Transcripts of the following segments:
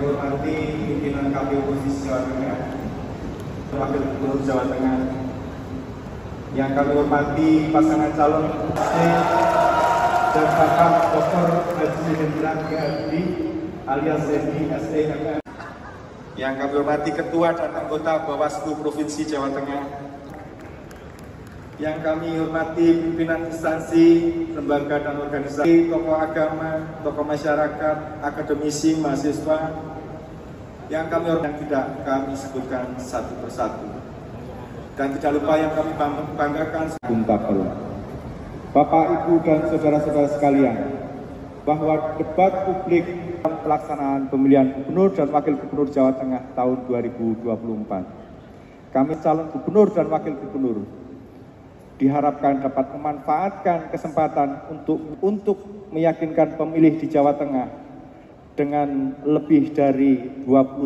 hormati pimpinan KPU Provinsi Jawa Tengah, Wakil Gubernur Jawa Tengah, yang kami hormati pasangan calon dan Bapak Dr. Haji Hendra Gadi alias Edi SEMM, yang kami hormati Ketua dan anggota Bawaslu Provinsi Jawa Tengah, yang kami hormati pimpinan instansi, lembaga dan organisasi, tokoh agama, tokoh masyarakat, akademisi, mahasiswa, yang kami hormati, yang tidak kami sebutkan satu persatu. Dan tidak lupa yang kami banggakan, Bapak, Ibu, dan saudara-saudara sekalian, bahwa debat publik dalam pelaksanaan pemilihan Gubernur dan Wakil Gubernur Jawa Tengah tahun 2024, kami calon Gubernur dan Wakil Gubernur diharapkan dapat memanfaatkan kesempatan untuk meyakinkan pemilih di Jawa Tengah dengan lebih dari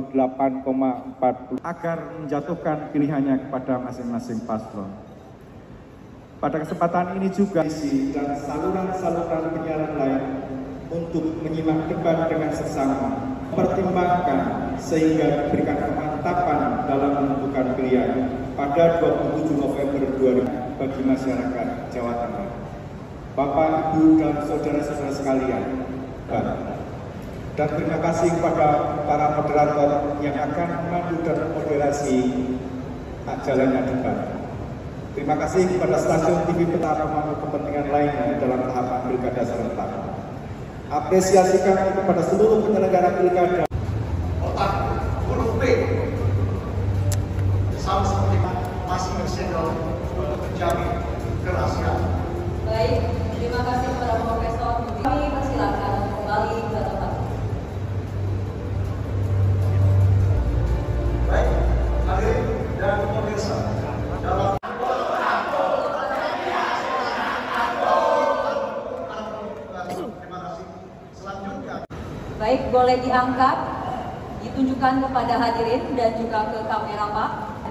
28,40 agar menjatuhkan pilihannya kepada masing-masing paslon. Pada kesempatan ini juga isi dan saluran-saluran penyiaran lain untuk menyimak debat dengan seksama, mempertimbangkan sehingga diberikan kemantapan dalam menentukan pilihan pada 27 November 2020 bagi masyarakat Jawa Tengah. Bapak, Ibu, dan saudara-saudara sekalian, dan terima kasih kepada para moderator yang akan memandu dan moderasi jalannya debat. Terima kasih kepada stasiun TV Peta pemangku kepentingan lainnya dalam tahapan pilkada serentak. Apresiasi kami kepada seluruh penyelenggara pilkada. Otak huruf P sama seperti masih bersedol untuk menjamin kerahasiaan. Baik, terima kasih kepada Profesor. Kami persilakan kembali ke tempat. Baik, hadirin dan pemirsa, dalam baik, boleh diangkat, ditunjukkan kepada hadirin dan juga ke kamera, Pak.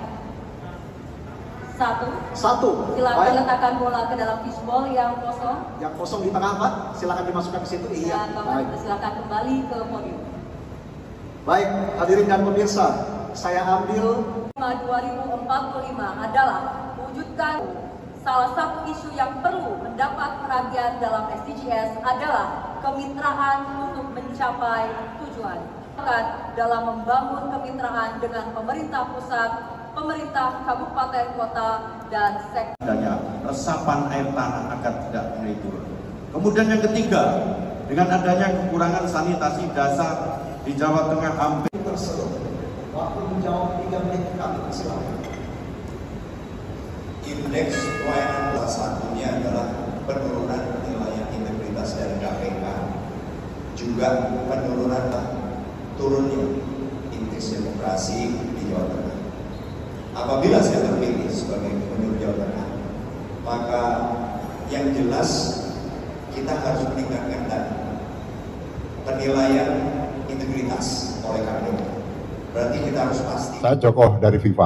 Satu. Silakan baik. Letakkan bola ke dalam fishbowl yang kosong. Yang kosong di tengah, Pak. Silakan dimasukkan ke situ. Iya. Bapak, silakan kembali ke podium. Baik, hadirin dan pemirsa, saya ambil 2045 adalah mewujudkan salah satu isu yang perlu mendapat perhatian dalam SDGs adalah kemitraan untuk mencapai tujuan. Dalam membangun kemitraan dengan pemerintah pusat, pemerintah kabupaten kota, dan sektor. Adanya resapan air tanah agar tidak mulai turun. Kemudian yang ketiga, dengan adanya kekurangan sanitasi dasar di Jawa Tengah hampir tersebut. Waktu menjawab 3 menit kami silakan. Indeks pelayanan salah satunya adalah penurunan penilaian integritas dari KPK, juga penurunan turunnya indeks demokrasi di Jawa Tengah. Apabila saya terpilih sebagai Gubernur Jawa Tengah, maka yang jelas kita harus meningkatkan tadi penilaian integritas oleh KPK. Berarti kita harus pasti. Saya Joko dari FIFA.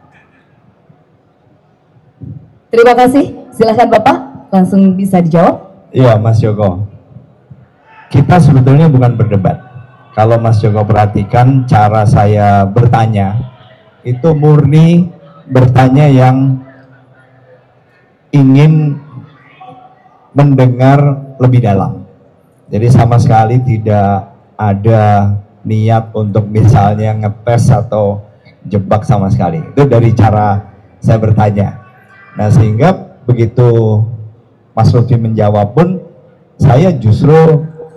Terima kasih. Silakan Bapak, langsung bisa dijawab. Iya, Mas Joko. Kita sebetulnya bukan berdebat. Kalau Mas Joko perhatikan cara saya bertanya, itu murni bertanya yang ingin mendengar lebih dalam. Jadi sama sekali tidak ada niat untuk misalnya ngetes atau jebak sama sekali. Itu dari cara saya bertanya. Nah, sehingga begitu Mas Lutfi menjawab pun saya justru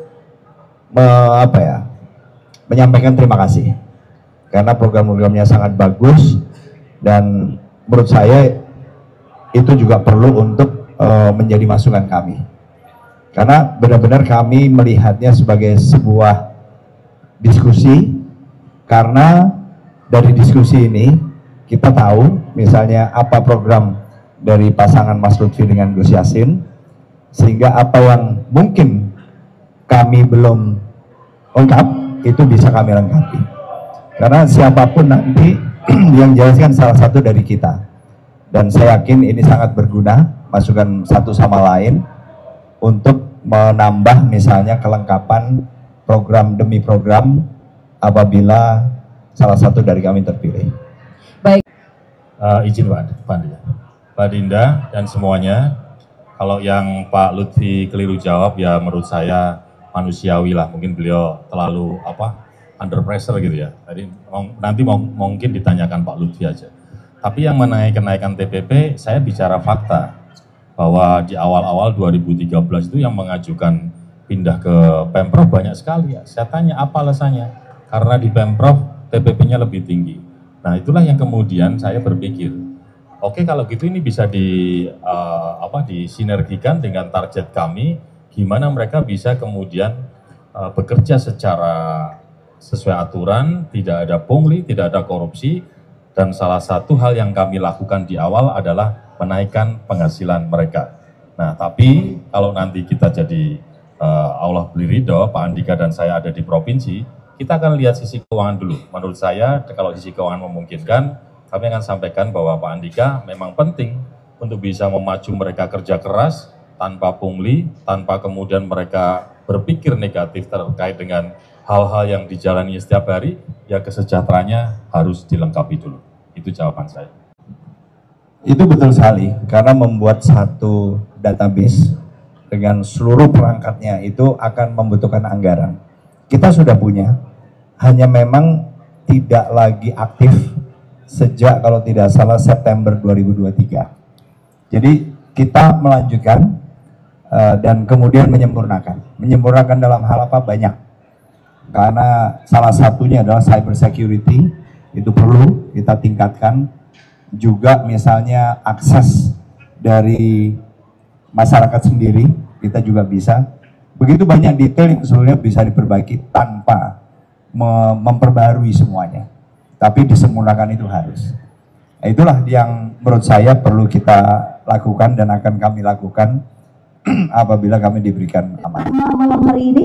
menyampaikan terima kasih karena program-programnya sangat bagus dan menurut saya itu juga perlu untuk menjadi masukan kami karena benar-benar kami melihatnya sebagai sebuah diskusi karena dari diskusi ini kita tahu misalnya apa program dari pasangan Mas Lutfi dengan Gus Yassin, sehingga apa yang mungkin kami belum lengkap itu bisa kami lengkapi karena siapapun nanti yang jelaskan salah satu dari kita, dan saya yakin ini sangat berguna masukan satu sama lain untuk menambah misalnya kelengkapan program demi program apabila salah satu dari kami terpilih. Baik. Izin Pak Dinda dan semuanya, kalau yang Pak Lutfi keliru jawab ya menurut saya manusiawi lah, mungkin beliau terlalu under pressure gitu ya. Jadi nanti mungkin ditanyakan Pak Lutfi aja. Tapi yang mengenai kenaikan TPP, saya bicara fakta bahwa di awal-awal 2013 itu yang mengajukan pindah ke Pemprov banyak sekali ya. Saya tanya apa alasannya? Karena di Pemprov TPP-nya lebih tinggi. Nah itulah yang kemudian saya berpikir, oke kalau gitu ini bisa disinergikan dengan target kami, gimana mereka bisa kemudian bekerja secara sesuai aturan, tidak ada pungli, tidak ada korupsi, dan salah satu hal yang kami lakukan di awal adalah menaikkan penghasilan mereka. Nah tapi kalau nanti kita jadi Allah beri ridho, Pak Andika dan saya ada di provinsi, kita akan lihat sisi keuangan dulu. Menurut saya, kalau sisi keuangan memungkinkan, kami akan sampaikan bahwa Pak Andika memang penting untuk bisa memacu mereka kerja keras, tanpa pungli, tanpa kemudian mereka berpikir negatif terkait dengan hal-hal yang dijalani setiap hari, ya kesejahteraannya harus dilengkapi dulu. Itu jawaban saya. Itu betul sekali, karena membuat satu database dengan seluruh perangkatnya itu akan membutuhkan anggaran. Kita sudah punya, hanya memang tidak lagi aktif sejak kalau tidak salah September 2023. Jadi kita melanjutkan dan kemudian menyempurnakan. Menyempurnakan dalam hal apa? Banyak. Karena salah satunya adalah cyber security, itu perlu kita tingkatkan. Juga misalnya akses dari masyarakat sendiri, kita juga bisa. Begitu banyak detail yang sebenarnya bisa diperbaiki tanpa memperbarui semuanya. Tapi disempurnakan itu harus. Nah, itulah yang menurut saya perlu kita lakukan dan akan kami lakukan apabila kami diberikan amanah. Malam hari ini?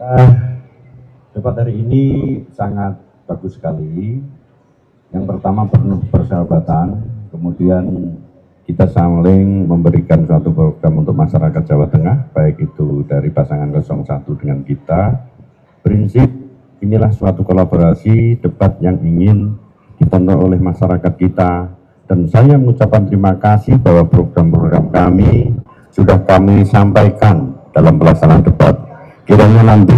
Debat hari ini sangat bagus sekali. Yang pertama penuh persahabatan, kemudian kita saling memberikan suatu program untuk masyarakat Jawa Tengah, baik itu dari pasangan 01 dengan kita. Prinsip inilah suatu kolaborasi debat yang ingin ditonton oleh masyarakat kita. Dan saya mengucapkan terima kasih bahwa program-program kami sudah kami sampaikan dalam pelaksanaan debat. Kiranya nanti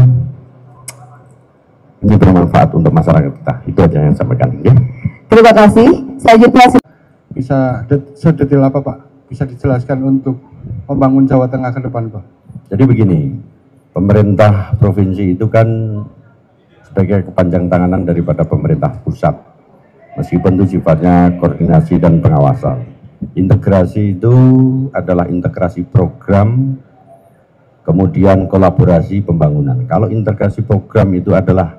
ini bermanfaat untuk masyarakat kita. Itu aja yang saya sampaikan. Ya. Terima kasih. Selanjutnya bisa sedetail apa Pak? Bisa dijelaskan untuk membangun Jawa Tengah ke depan Pak? Jadi begini, pemerintah provinsi itu kan sebagai kepanjang tanganan daripada pemerintah pusat. Meskipun itu sifatnya koordinasi dan pengawasan. Integrasi itu adalah integrasi program, kemudian kolaborasi pembangunan. Kalau integrasi program itu adalah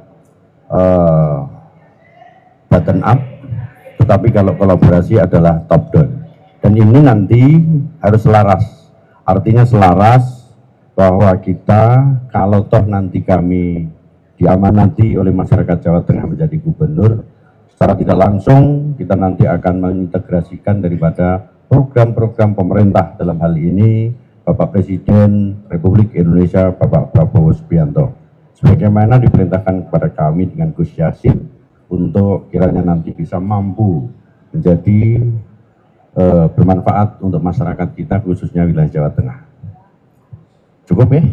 bottom up, tetapi kalau kolaborasi adalah top down. Dan ini nanti harus selaras. Artinya selaras bahwa kita kalau toh nanti kami diamanati oleh masyarakat Jawa Tengah menjadi gubernur, secara tidak langsung kita nanti akan mengintegrasikan daripada program-program pemerintah, dalam hal ini Bapak Presiden Republik Indonesia Bapak Prabowo Subianto. Sebagaimana diperintahkan kepada kami dengan Gus Yassin, untuk kiranya nanti bisa mampu menjadi bermanfaat untuk masyarakat kita, khususnya wilayah Jawa Tengah. Cukup ya?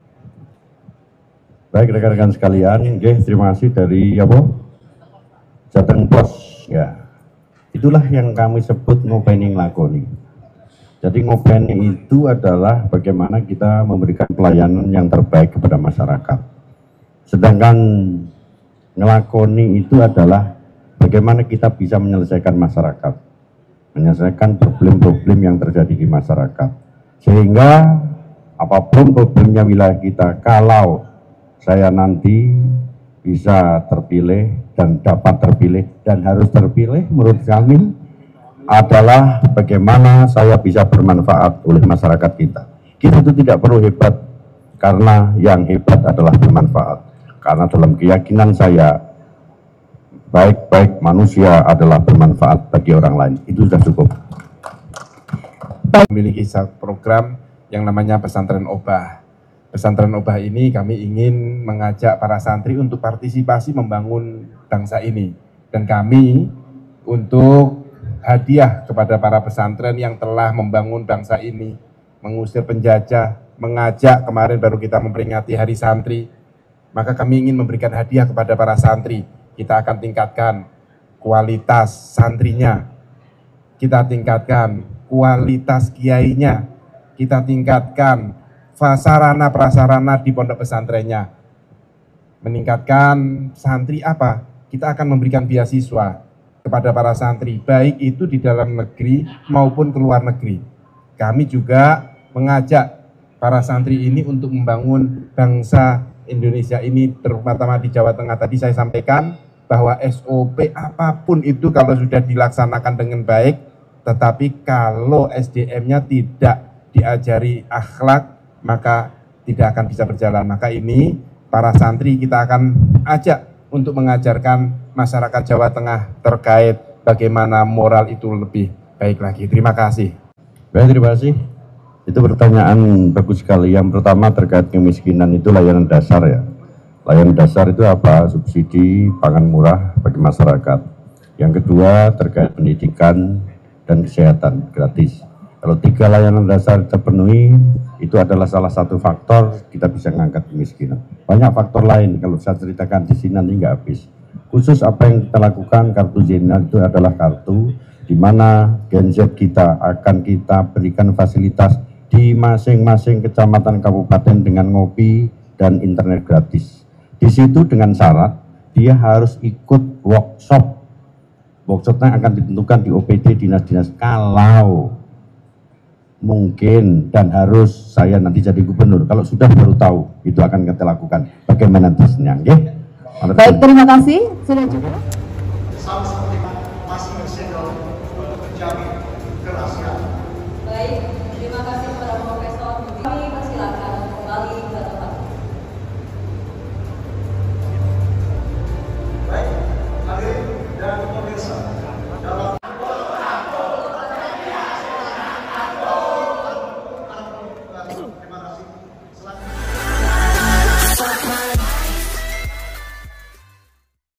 Baik rekan-rekan sekalian, terima kasih dari Jateng Pos. Ya, itulah yang kami sebut ngopeni nglakoni. Jadi ngopeni itu adalah bagaimana kita memberikan pelayanan yang terbaik kepada masyarakat. Sedangkan ngelakoni itu adalah bagaimana kita bisa menyelesaikan masyarakat, menyelesaikan problem-problem yang terjadi di masyarakat, sehingga apapun problemnya wilayah kita, kalau saya nanti bisa terpilih dan dapat terpilih dan harus terpilih, menurut kami adalah bagaimana saya bisa bermanfaat oleh masyarakat kita. Kita itu tidak perlu hebat, karena yang hebat adalah bermanfaat. Karena dalam keyakinan saya, baik-baik manusia adalah bermanfaat bagi orang lain. Itu sudah cukup. Memiliki satu program yang namanya pesantren obah. pesantren Obah ini kami ingin mengajak para santri untuk partisipasi membangun bangsa ini. Dan kami untuk hadiah kepada para pesantren yang telah membangun bangsa ini, mengusir penjajah, mengajak, kemarin baru kita memperingati Hari Santri, maka kami ingin memberikan hadiah kepada para santri. Kita akan tingkatkan kualitas santrinya, kita tingkatkan kualitas kiainya, kita tingkatkan sarana prasarana di pondok pesantrennya. Meningkatkan santri apa? Kita akan memberikan beasiswa kepada para santri, baik itu di dalam negeri maupun ke luar negeri. Kami juga mengajak para santri ini untuk membangun bangsa Indonesia ini, terutama di Jawa Tengah. Tadi saya sampaikan bahwa SOP apapun itu kalau sudah dilaksanakan dengan baik, tetapi kalau SDM-nya tidak diajari akhlak, maka tidak akan bisa berjalan. Maka ini para santri kita akan ajak untuk mengajarkan masyarakat Jawa Tengah terkait bagaimana moral itu lebih baik lagi. Terima kasih. Baik, terima kasih. Itu pertanyaan bagus sekali. Yang pertama terkait kemiskinan itu layanan dasar ya. Layanan dasar itu apa? Subsidi pangan murah bagi masyarakat. Yang kedua terkait pendidikan dan kesehatan gratis. Kalau 3 layanan dasar terpenuhi, itu adalah salah satu faktor kita bisa mengangkat kemiskinan. Banyak faktor lain, kalau saya ceritakan di sini nanti nggak habis. Khusus apa yang kita lakukan, kartu Zena itu adalah kartu di mana Gen Z kita akan kita berikan fasilitas di masing-masing kecamatan kabupaten dengan ngopi dan internet gratis. Di situ dengan syarat dia harus ikut workshop. Workshopnya akan ditentukan di OPD dinas-dinas kalau mungkin dan harus saya nanti jadi gubernur. Kalau sudah baru tahu, itu akan kita lakukan. Bagaimana nantinya, okay? Baik, terima kasih. Sudah cukup.